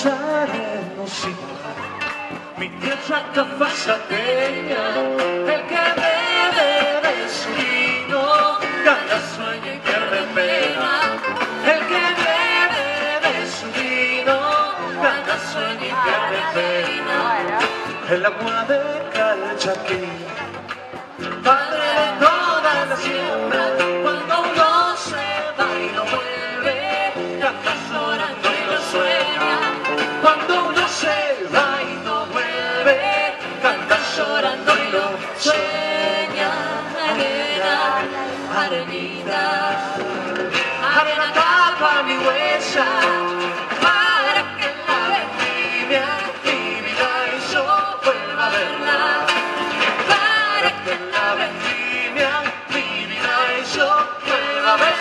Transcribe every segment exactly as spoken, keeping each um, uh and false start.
arenosito, mi tierra cafazateña, el que bebe de su vino, gana sueño y pierde pena. El que bebe de su vino, gana sueño y pierde pena. El agua de Calchaquí, padre de toda la siembra, cuando uno se va y no vuelve, canta llorando y lo sueña. Cuando uno se va y no vuelve, canta llorando y lo sueña. Arena, arenita, arena tapa mi huella, para que la vendimia mi vida y yo vuelva a verla. Para que la vendimia mi vida y yo vuelva a verla.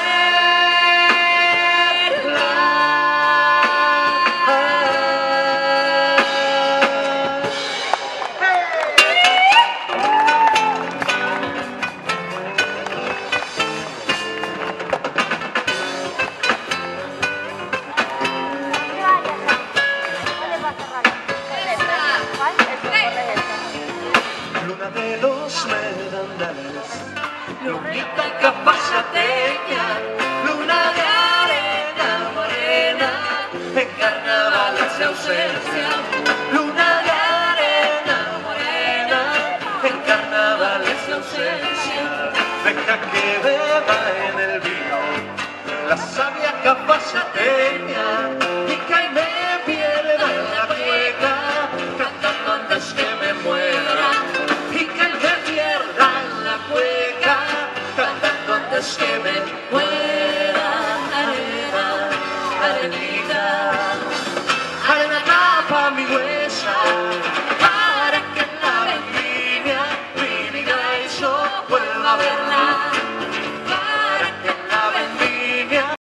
Luna de los merandales, lunita capazateña, luna de arena morena, en carnaval hace ausencia. Luna de arena morena, en carnaval hace ausencia. Deja que beba en el vino la sabia capazateña, y que me pierda en la cueca, cantando antes que me muera. Antes que me muera, arena, arenita, arena tapa mi huella, para que la vendimia mi vida y yo vuelva a verla.